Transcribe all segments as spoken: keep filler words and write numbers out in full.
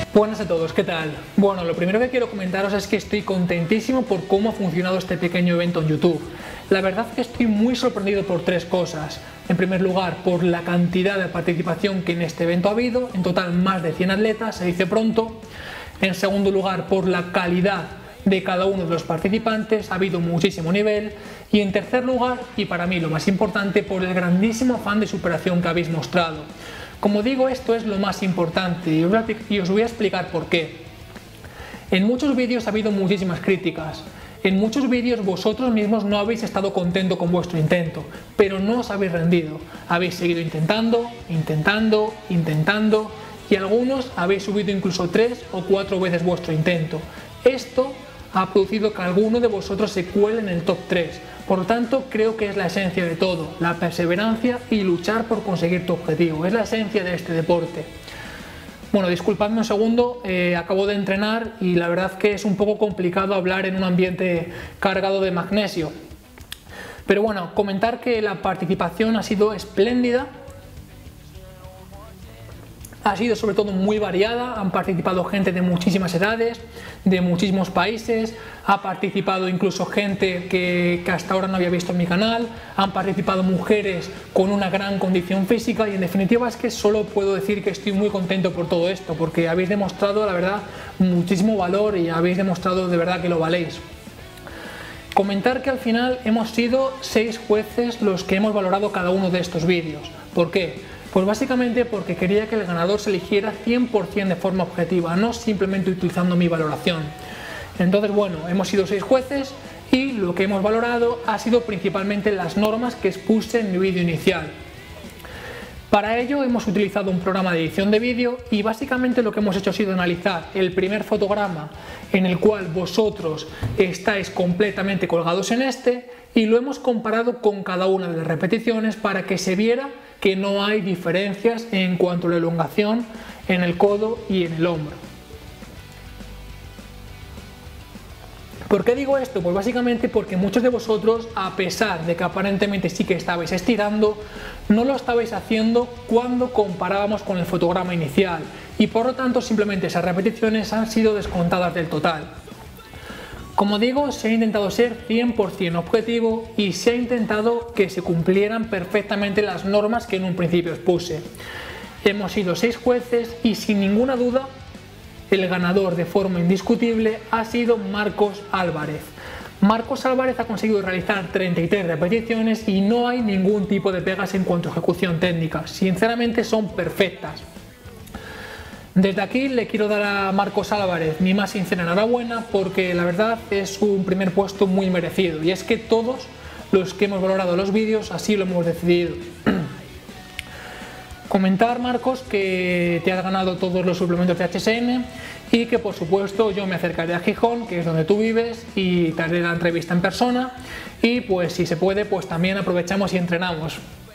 Buenas a todos, ¿qué tal? Bueno, lo primero que quiero comentaros es que estoy contentísimo por cómo ha funcionado este pequeño evento en YouTube. La verdad es que estoy muy sorprendido por tres cosas. En primer lugar, por la cantidad de participación que en este evento ha habido, en total más de cien atletas, se dice pronto. En segundo lugar, por la calidad de cada uno de los participantes, ha habido muchísimo nivel. Y en tercer lugar, y para mí lo más importante, por el grandísimo afán de superación que habéis mostrado. Como digo, esto es lo más importante y os voy a explicar por qué. En muchos vídeos ha habido muchísimas críticas. En muchos vídeos vosotros mismos no habéis estado contento con vuestro intento, pero no os habéis rendido. Habéis seguido intentando, intentando, intentando y algunos habéis subido incluso tres o cuatro veces vuestro intento. Esto ha producido que alguno de vosotros se cuele en el top tres. Por lo tanto, creo que es la esencia de todo, la perseverancia y luchar por conseguir tu objetivo. Es la esencia de este deporte. Bueno, disculpadme un segundo, eh, acabo de entrenar y la verdad que es un poco complicado hablar en un ambiente cargado de magnesio. Pero bueno, comentar que la participación ha sido espléndida. Ha sido sobre todo muy variada, han participado gente de muchísimas edades, de muchísimos países, ha participado incluso gente que, que hasta ahora no había visto en mi canal, han participado mujeres con una gran condición física y en definitiva es que solo puedo decir que estoy muy contento por todo esto, porque habéis demostrado la verdad muchísimo valor y habéis demostrado de verdad que lo valéis. Comentar que al final hemos sido seis jueces los que hemos valorado cada uno de estos vídeos. ¿Por qué? Pues básicamente porque quería que el ganador se eligiera cien por cien de forma objetiva, no simplemente utilizando mi valoración. Entonces, bueno, hemos sido seis jueces y lo que hemos valorado ha sido principalmente las normas que expuse en mi vídeo inicial. Para ello hemos utilizado un programa de edición de vídeo y básicamente lo que hemos hecho ha sido analizar el primer fotograma en el cual vosotros estáis completamente colgados en este y lo hemos comparado con cada una de las repeticiones para que se viera que no hay diferencias en cuanto a la elongación en el codo y en el hombro. ¿Por qué digo esto? Pues básicamente porque muchos de vosotros, a pesar de que aparentemente sí que estabais estirando, no lo estabais haciendo cuando comparábamos con el fotograma inicial y por lo tanto simplemente esas repeticiones han sido descontadas del total. Como digo, se ha intentado ser cien por cien objetivo y se ha intentado que se cumplieran perfectamente las normas que en un principio expuse. Hemos sido seis jueces y sin ninguna duda el ganador de forma indiscutible ha sido Marcos Álvarez. Marcos Álvarez ha conseguido realizar treinta y tres repeticiones y no hay ningún tipo de pegas en cuanto a ejecución técnica. Sinceramente son perfectas. Desde aquí le quiero dar a Marcos Álvarez mi más sincera enhorabuena porque la verdad es un primer puesto muy merecido y es que todos los que hemos valorado los vídeos así lo hemos decidido. Comentar, Marcos, que te has ganado todos los suplementos de H S N y que por supuesto yo me acercaré a Gijón, que es donde tú vives, y te haré la entrevista en persona y pues si se puede pues también aprovechamos y entrenamos.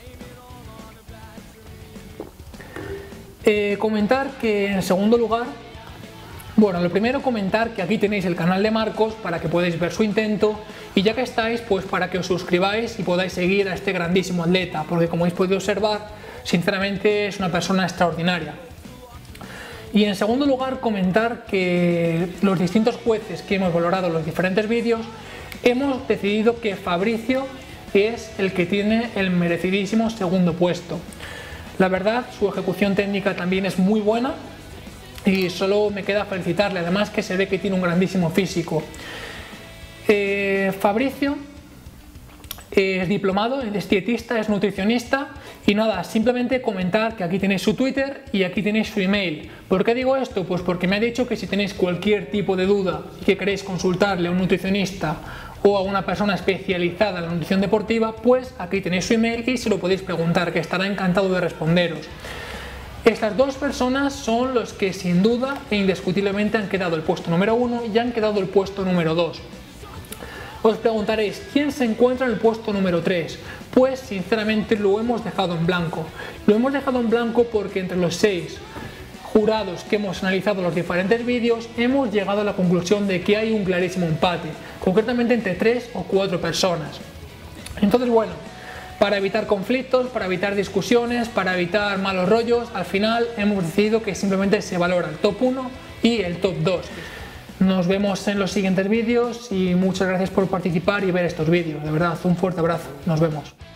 Eh, comentar que en segundo lugar, bueno, lo primero comentar que aquí tenéis el canal de Marcos para que podáis ver su intento y ya que estáis, pues para que os suscribáis y podáis seguir a este grandísimo atleta, porque como habéis podido observar, sinceramente es una persona extraordinaria. Y en segundo lugar, comentar que los distintos jueces que hemos valorado los diferentes vídeos, hemos decidido que Fabricio es el que tiene el merecidísimo segundo puesto. La verdad, su ejecución técnica también es muy buena y solo me queda felicitarle, además que se ve que tiene un grandísimo físico. Eh, Fabricio es diplomado, es dietista, es nutricionista y nada, simplemente comentar que aquí tenéis su Twitter y aquí tenéis su email. ¿Por qué digo esto? Pues porque me ha dicho que si tenéis cualquier tipo de duda y que queréis consultarle a un nutricionista o a una persona especializada en la nutrición deportiva, pues aquí tenéis su email y se lo podéis preguntar, que estará encantado de responderos. Estas dos personas son los que sin duda e indiscutiblemente han quedado el puesto número uno y han quedado el puesto número dos. Os preguntaréis, ¿quién se encuentra en el puesto número tres? Pues sinceramente lo hemos dejado en blanco. Lo hemos dejado en blanco porque entre los seis jurados que hemos analizado los diferentes vídeos hemos llegado a la conclusión de que hay un clarísimo empate, concretamente entre tres o cuatro personas. Entonces, bueno, Para evitar conflictos, para evitar discusiones, para evitar malos rollos, al final hemos decidido que simplemente se valora el top uno y el top dos. Nos vemos en los siguientes vídeos y muchas gracias por participar y ver estos vídeos. De verdad, un fuerte abrazo. Nos vemos.